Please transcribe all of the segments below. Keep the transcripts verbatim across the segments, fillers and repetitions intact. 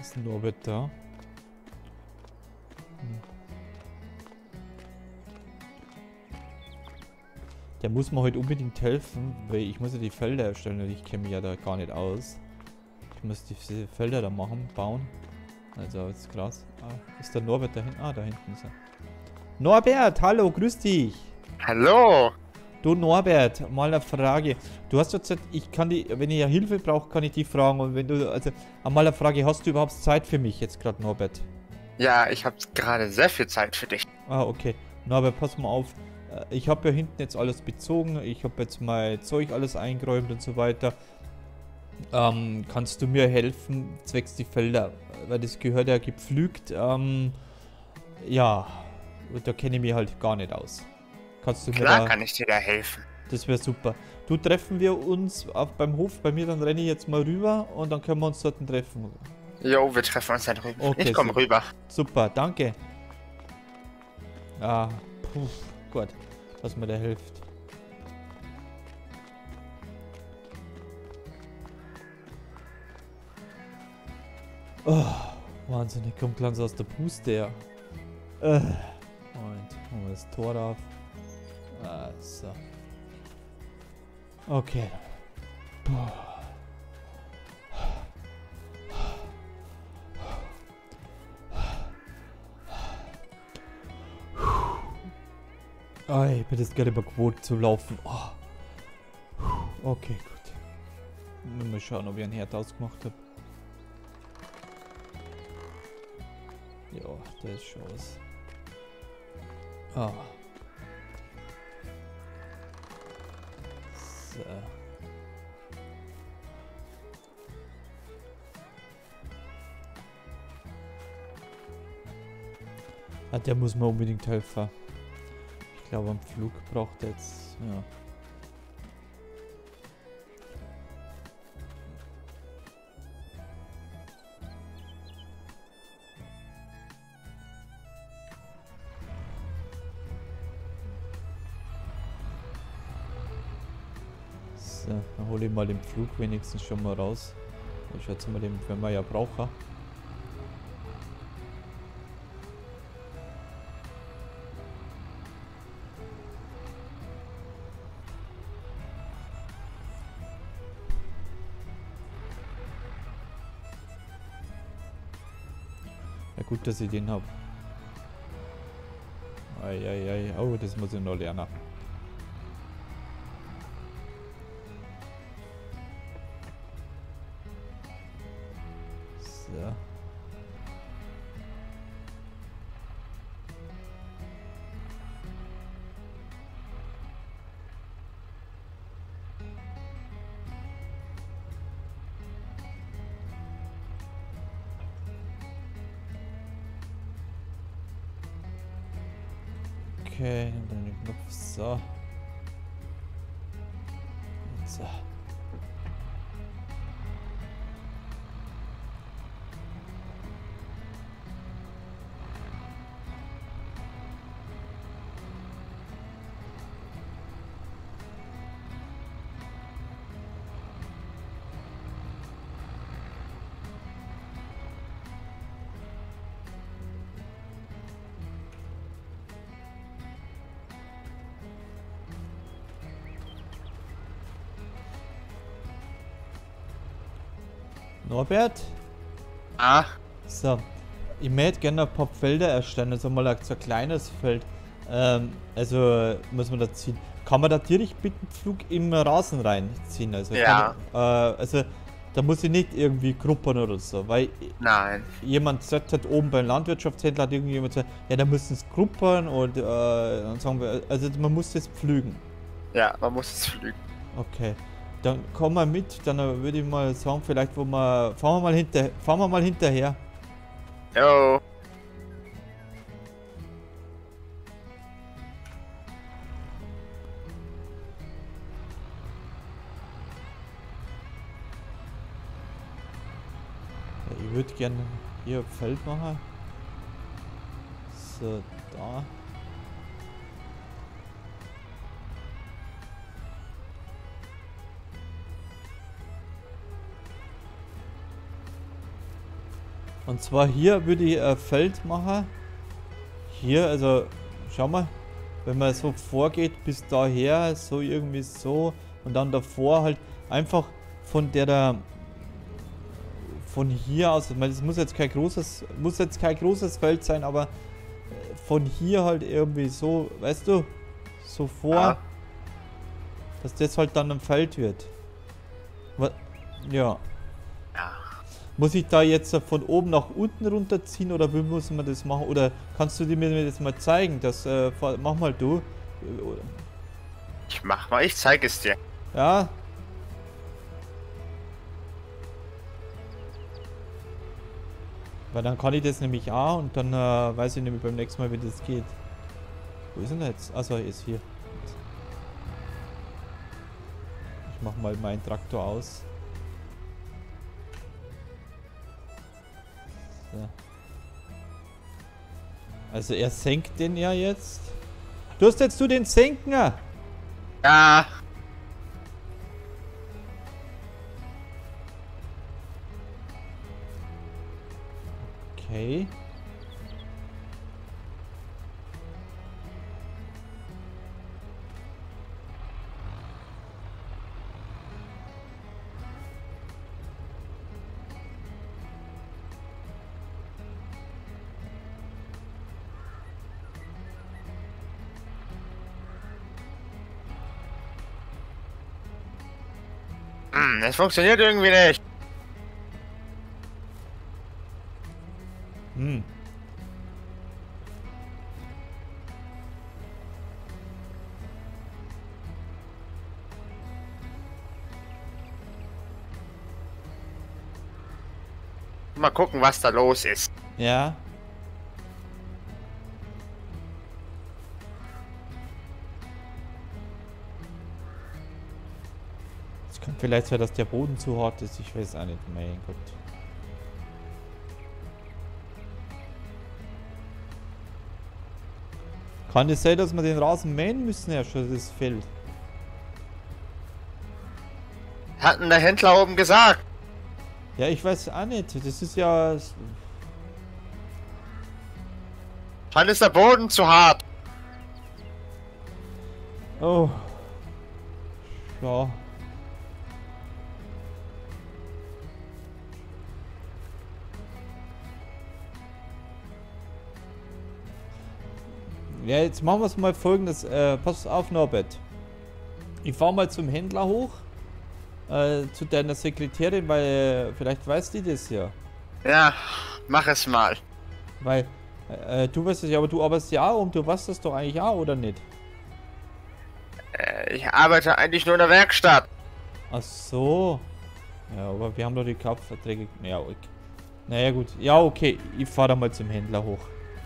Ist Norbert da? Hm. Der muss mir heute unbedingt helfen, weil ich muss ja die Felder erstellen und ich kenne mich ja da gar nicht aus. Ich muss diese Felder da machen, bauen. Also, das ist krass. Ah, ist der Norbert da hinten? Ah, da hinten ist er. Norbert, hallo, grüß dich. Hallo. Du Norbert, mal eine Frage. Du hast jetzt, ich kann die, wenn ich ja Hilfe brauche, kann ich die fragen. Und wenn du, also, mal eine Frage, hast du überhaupt Zeit für mich jetzt gerade, Norbert? Ja, ich habe gerade sehr viel Zeit für dich. Ah, okay. Norbert, pass mal auf. Ich habe ja hinten jetzt alles bezogen. Ich habe jetzt mein Zeug alles eingeräumt und so weiter. Ähm, kannst du mir helfen, zwecks die Felder? Weil das gehört ja gepflügt. Ähm, ja, da kenne ich mich halt gar nicht aus. Kannst du Klar mir da... kann ich dir da helfen. Das wäre super. Du, treffen wir uns auf, beim Hof bei mir, dann renne ich jetzt mal rüber und dann können wir uns dort treffen. Jo, wir treffen uns dann drüben. Okay, ich komme super. rüber. Super, danke. Ah, puh, Gott, dass mir der hilft. Oh, Wahnsinn, ich komme langsam aus der Puste, ja. Äh, Moment, machen wir das Tor auf. Ah, so. Okay. Puh. Oh, ich bin das gerne mal gewohnt zu laufen. Oh. Okay, gut. Mal schauen, ob ich ein Herd ausgemacht habe. Ja, der ist schon aus. Ah. So. Ah, der muss mir unbedingt helfen. Ich glaube, am Flug braucht er jetzt, ja. So, dann hole ich mal den Flug wenigstens schon mal raus. Ich schätze mal, den werden wir ja brauchen. Ja, gut, dass ich den habe. Eieiei, oh, das muss ich noch lernen. So. Okay, dann den Knopf. So. So. Norbert? Ah, So. Ich möchte gerne ein paar Felder erstellen, also mal so ein kleines Feld. Ähm, also muss man da ziehen. Kann man da direkt mit dem Flug im Rasen reinziehen? Also, Ja. kann, äh, also da muss ich nicht irgendwie gruppern oder so, weil nein. jemand sagt halt oben beim Landwirtschaftshändler hat irgendjemand gesagt, ja, da müssen es gruppern und äh, dann sagen wir, also man muss das pflügen. Ja, man muss es pflügen. Okay. Dann komm mal mit, dann würde ich mal sagen, vielleicht wo wir. Fahren wir mal hinter. Fahren wir mal hinterher. Jo. Ja, ich würde gerne hier Feld machen. So, da. Und zwar hier würde ich ein Feld machen. Hier, also, schau mal. Wenn man so vorgeht bis daher, so irgendwie so. Und dann davor halt einfach von der da... Von hier aus, ich meine, das muss jetzt kein großes, muss jetzt kein großes Feld sein, aber von hier halt irgendwie so, weißt du, so vor, Ja. dass das halt dann ein Feld wird. Was? Ja. Ja. Muss ich da jetzt von oben nach unten runterziehen oder wie muss man das machen? Oder kannst du mir das mal zeigen? Das, äh, mach mal du. Ich mach mal, ich zeig es dir. Ja. Weil dann kann ich das nämlich auch und dann äh, weiß ich nämlich beim nächsten Mal, wie das geht. Wo ist denn jetzt? Achso, er ist hier. Ich mach mal meinen Traktor aus. So. Also er senkt den ja jetzt. Du hast jetzt du den senken? Ja. Okay. Hm, das funktioniert irgendwie nicht. Hm. Mal gucken, was da los ist. Ja. Es kann vielleicht sein, dass der Boden zu hart ist. Ich weiß auch nicht. Mein Gott. Kann es sein, dass wir den Rasen mähen müssen, ja schon das Feld? Hatten der Händler oben gesagt. Ja, ich weiß auch nicht. Das ist ja... Dann ist der Boden zu hart. Oh. Ja. Ja, jetzt machen wir es mal folgendes. Äh, pass auf, Norbert. Ich fahre mal zum Händler hoch. Äh, zu deiner Sekretärin, weil äh, vielleicht weiß die das ja. Ja, mach es mal. Weil, äh, du weißt es ja, aber du arbeitest ja auch und du weißt das doch eigentlich auch, oder nicht? Äh, ich arbeite eigentlich nur in der Werkstatt. Ach so. Ja, aber wir haben doch die Kaufverträge. Ja, okay. Naja, gut. Ja, okay. Ich fahre da mal zum Händler hoch.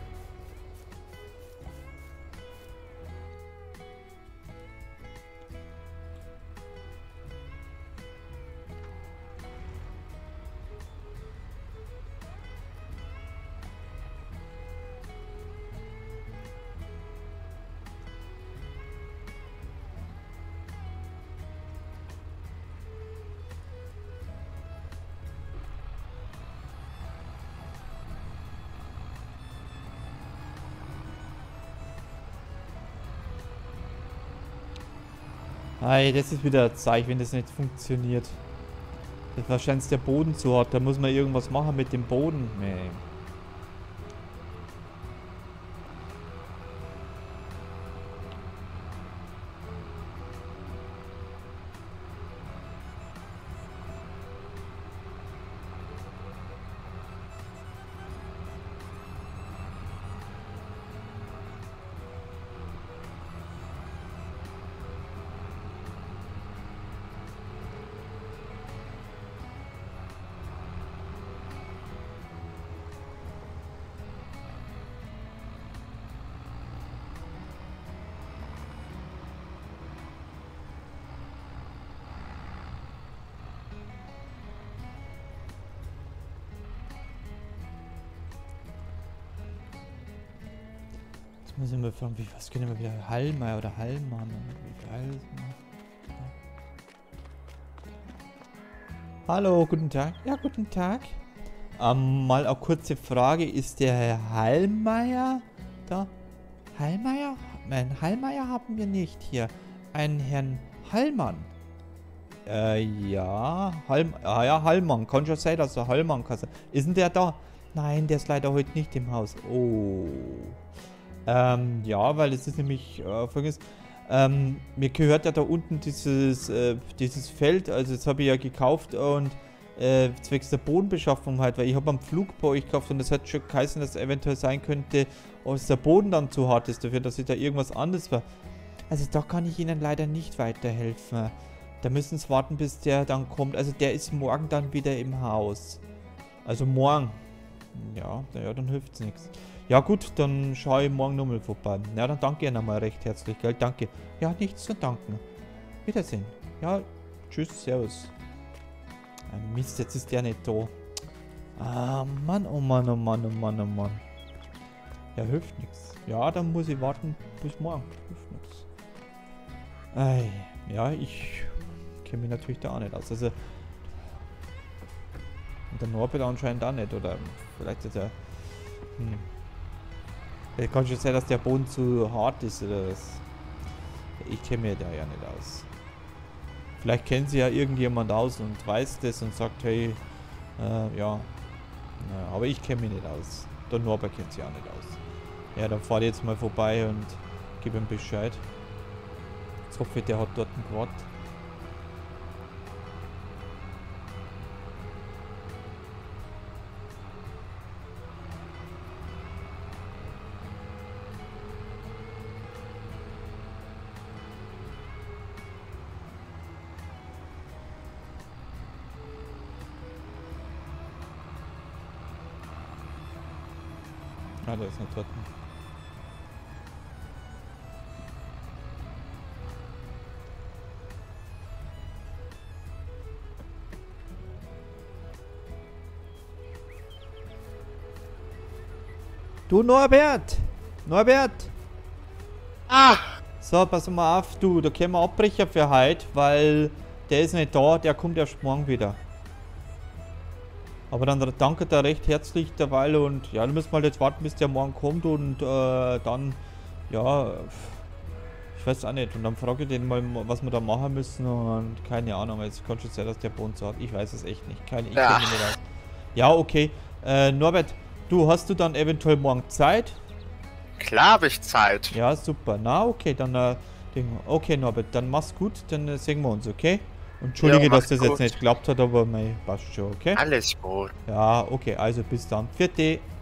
Ei, das ist wieder ein Zeichen, wenn das nicht funktioniert. Das ist wahrscheinlich der Boden zu hart. Da muss man irgendwas machen mit dem Boden. Nee. Jetzt muss ich mal fragen, wie, was können wir wieder Hallmeier oder Hallmann? Wie geil ist das? Hallo, guten Tag. Ja, guten Tag. Ähm, mal eine kurze Frage. Ist der Herr Hallmeier da? Hallmeier? Nein, Hallmeier haben wir nicht hier. Einen Herrn Hallmann. Äh, ja. Hall, ah ja, Hallmann. Kann schon sein, dass er Hallmann kann sein. Ist denn der da? Nein, der ist leider heute nicht im Haus. Oh. Ähm, ja, weil es ist nämlich äh, folgendes. Ähm, mir gehört ja da unten dieses, äh, dieses Feld. Also das habe ich ja gekauft und äh, zwecks der Bodenbeschaffung halt, weil ich habe am Flug bei euch gekauft und es hat schon geheißen, dass es eventuell sein könnte, dass der Boden dann zu hart ist dafür, dass ich da irgendwas anderes war. Also da kann ich Ihnen leider nicht weiterhelfen. Da müssen Sie warten, bis der dann kommt. Also der ist morgen dann wieder im Haus. Also morgen. Ja, ja, dann hilft es nichts. Ja gut, dann schaue ich morgen nochmal vorbei. Ja, dann danke Ihnen nochmal recht herzlich, gell? Danke. Ja, nichts zu danken. Wiedersehen. Ja, tschüss, servus. Ah, Mist, jetzt ist der nicht da. Ah, Mann, oh Mann, oh Mann, oh Mann, oh Mann. Ja, hilft nichts. Ja, dann muss ich warten bis morgen. Hilft nichts. Ei, ja, ich kenne mich natürlich da auch nicht aus. Also, und der Norbert anscheinend auch nicht, oder vielleicht ist er... Hm. Vielleicht kann schon sein, dass der Boden zu hart ist, oder was. Ich kenne mich da ja nicht aus. Vielleicht kennt sie ja irgendjemand aus und weiß das und sagt, hey, äh, ja. ja. Aber ich kenne mich nicht aus. Der Norbert kennt sich auch nicht aus. Ja, dann fahre ich jetzt mal vorbei und gebe ihm Bescheid. Jetzt hoffe ich, der hat dort ein Quad. Ah, der ist noch dort. Du Norbert! Norbert! Ah! So, pass mal auf, du, da können wir abbrechen für heute, weil der ist nicht da, der kommt erst morgen wieder. Aber dann danke da recht herzlich derweil und ja, dann müssen wir halt jetzt warten, bis der morgen kommt und äh, dann, ja, ich weiß auch nicht. Und dann frage ich den mal, was wir da machen müssen und keine Ahnung, jetzt kann schon sein, dass der Boden so hat. Ich weiß es echt nicht. Keine, ich Ja. kenne mich nicht aus. Ja, okay. Äh, Norbert, du, hast du dann eventuell morgen Zeit? Klar habe ich Zeit. Ja, super. Na, okay, dann, äh, Ding. Okay, Norbert, dann mach's gut, dann äh, sehen wir uns, okay? Und Entschuldige, Ja, dass mach's das jetzt gut. nicht geklappt hat, aber mei, passt schon, okay? Alles gut. Ja, okay, also bis dann. Vierte.